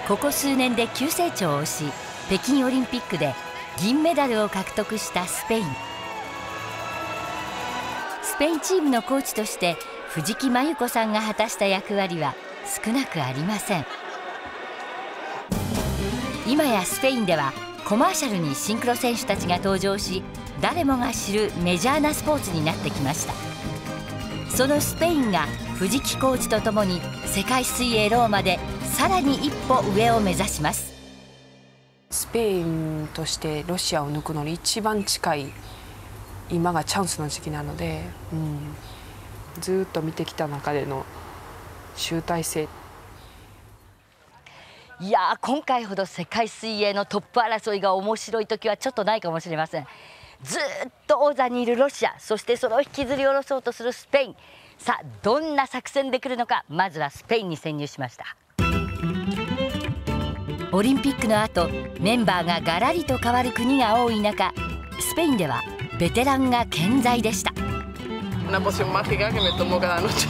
ここ数年で急成長をし、北京オリンピックで銀メダルを獲得したスペイン。スペインチームのコーチとして藤木麻由子さんが果たした役割は少なくありません。今やスペインではコマーシャルにシンクロ選手たちが登場し、誰もが知るメジャーなスポーツになってきました。そのスペインが藤木コーチとともに世界水泳ローマでさらに一歩上を目指します。 スペインとしてロシアを抜くのに一番近い今がチャンスの時期なので、ずっと見てきた中での集大成。 いやー、今回ほど世界水泳のトップ争いが面白い時はちょっとないかもしれません。ずっと王座にいるロシア、そしてそれを引きずり下ろそうとするスペイン。さあ、どんな作戦で来るのか、まずはスペインに潜入しました。オリンピックの後、メンバーがガラリと変わる国が多い中、スペインではベテランが健在でした。 Una poción mágica que me tomo cada noche.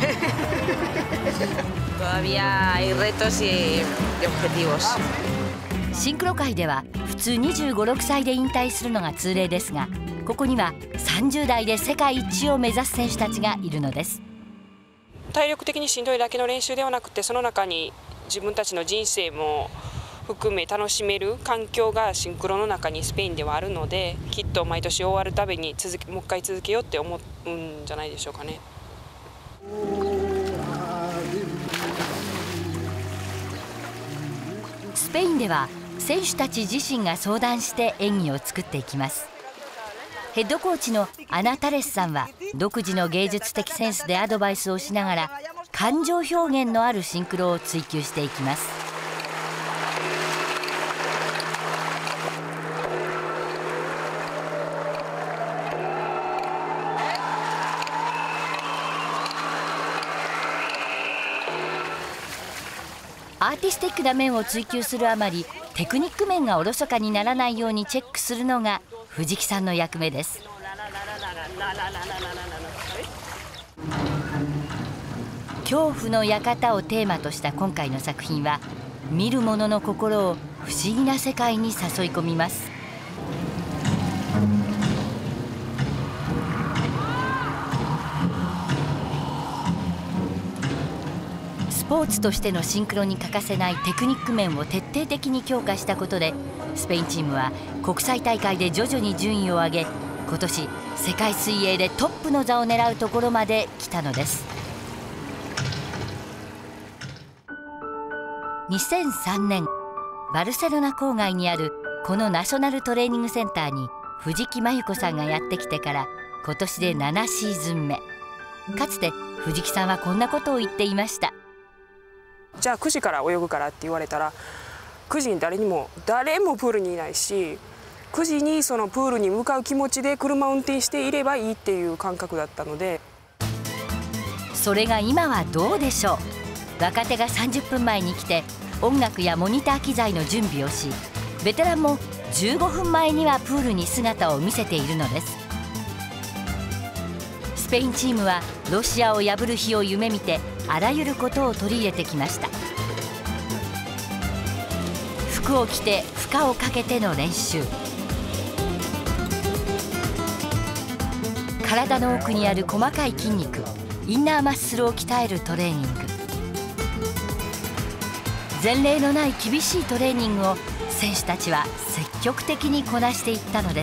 Todavía hay retos y objetivos. シンクロ界では普通25、6歳で引退するのが通例ですが、ここには30代で世界一を目指す選手たちがいるのです。 体力的にしんどいだけの練習ではなくて、その中に自分たちの人生も含め楽しめる環境がシンクロの中にスペインではあるので、きっと毎年終わるたびにもう一回続けようって思うんじゃないでしょうかね。 スペインでは選手たち自身が相談して演技を作っていきます。ヘッドコーチのアナ・タレスさんは独自の芸術的センスでアドバイスをしながら、感情表現のあるシンクロを追求していきます。アーティスティックな面を追求するあまり、テクニック面がおろそかにならないようにチェックするのが藤木さんの役目です。恐怖の館をテーマとした今回の作品は、見る者の心を不思議な世界に誘い込みます。スポーツとしてのシンクロに欠かせないテクニック面を徹底的に強化したことで、スペインチームは国際大会で徐々に順位を上げ、今年世界水泳でトップの座を狙うところまで来たのです。2003年、バルセロナ郊外にあるこのナショナルトレーニングセンターに藤木麻由子さんがやってきてから今年で7シーズン目。かつて藤木さんはこんなことを言っていました。 じゃあ9時から泳ぐからって言われたら、9時に誰もプールにいないし、9時にそのプールに向かう気持ちで車を運転していればいいっていう感覚だったので。 それが今はどうでしょう。若手が30分前に来て音楽やモニター機材の準備をし、ベテランも15分前にはプールに姿を見せているのです。スペインチームはロシアを破る日を夢見て、あらゆることを取り入れてきました。服を着て負荷をかけての練習、体の奥にある細かい筋肉、インナーマッスルを鍛えるトレーニング、前例のない厳しいトレーニングを選手たちは積極的にこなしていったのです。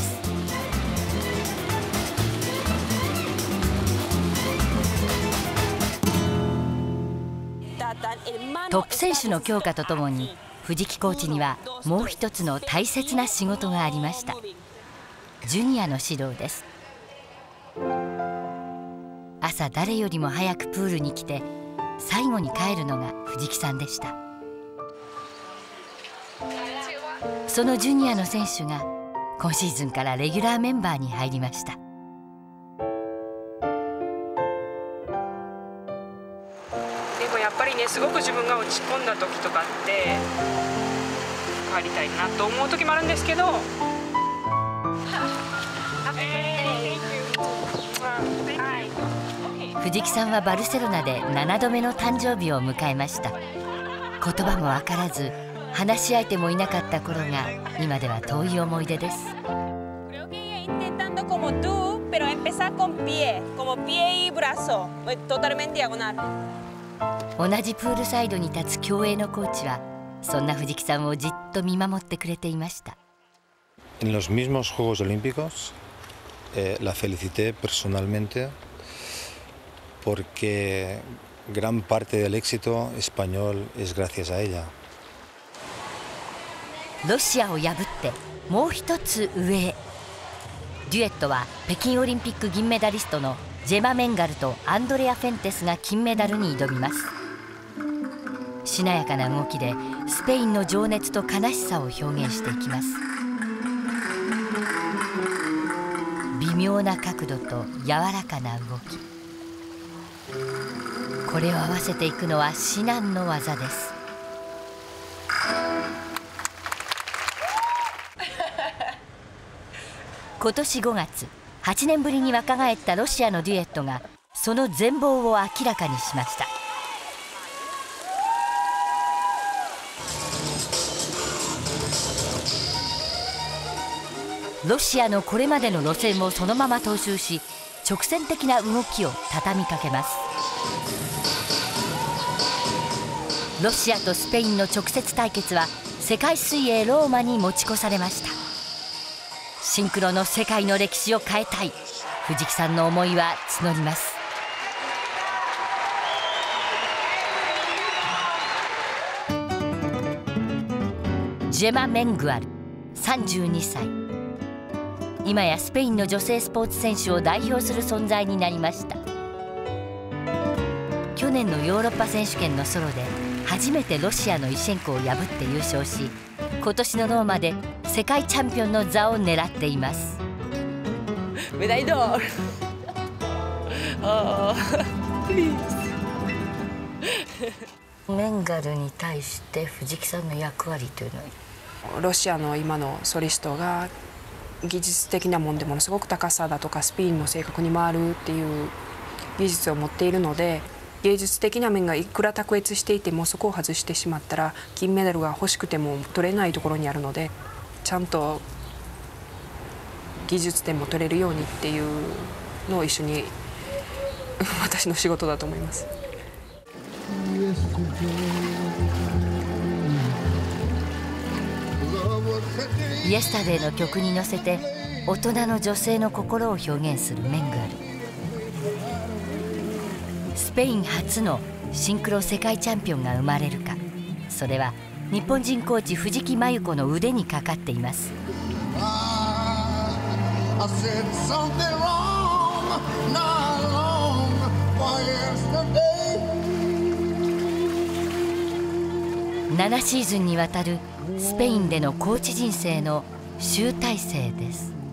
トップ選手の強化とともに、藤木コーチにはもう一つの大切な仕事がありました。ジュニアの指導です。朝誰よりも早くプールに来て、最後に帰るのが藤木さんでした。そのジュニアの選手が今シーズンからレギュラーメンバーに入りました。 でもやっぱりね、すごく自分が落ち込んだ時とかって帰りたいなと思う時もあるんですけど、 藤木さんはバルセロナで7度目の誕生日を迎えました。言葉も分からず、 話し相手もいなかった頃が今では遠い思い出です。 como tú, pero empezar con pie, como pie y brazo, totalmente diagonal. 同じプールサイドに立つ競泳のコーチはそんな藤木さんをじっと見守ってくれていました。 En los mismos Juegos Olímpicos, la felicité personalmente porque gran parte del éxito español es gracias a ella. ロシアを破ってもう一つ上へ。デュエットは北京オリンピック銀メダリストのジェマ・メンガルとアンドレア・フェンテスが金メダルに挑みます。しなやかな動きでスペインの情熱と悲しさを表現していきます。微妙な角度と柔らかな動き、これを合わせていくのは至難の業です。今年5月、8年ぶりに若返ったロシアのデュエットがその全貌を明らかにしました。ロシアのこれまでの路線をそのまま踏襲し、直線的な動きを畳みかけます。ロシアとスペインの直接対決は世界水泳ローマに持ち越されました。シンクロの世界の歴史を変えたい、藤木さんの思いは募ります。ジェマ・メングアル、32歳。今やスペインの女性スポーツ選手を代表する存在になりました。去年のヨーロッパ選手権のソロで初めてロシアのイシェンコを破って優勝し、今年のローマで世界チャンピオンの座を狙っています。 メダイドールメンガルに対して藤木さんの役割というのは、 ロシアの今のソリストが技術的なもんでものすごく高さだとかスピンも正確に回るっていう技術を持っているので、芸術的な面がいくら卓越していてもそこを外してしまったら金メダルが欲しくても取れないところにあるので、ちゃんと技術点も取れるようにっていうのを一緒に私の仕事だと思います。 イエスタデーの曲に乗せて大人の女性の心を表現するメングアル。スペイン初のシンクロ世界チャンピオンが生まれるか、それは日本人コーチ藤木麻由子の腕にかかっています。7シーズンにわたるスペインでのコーチ人生の集大成です。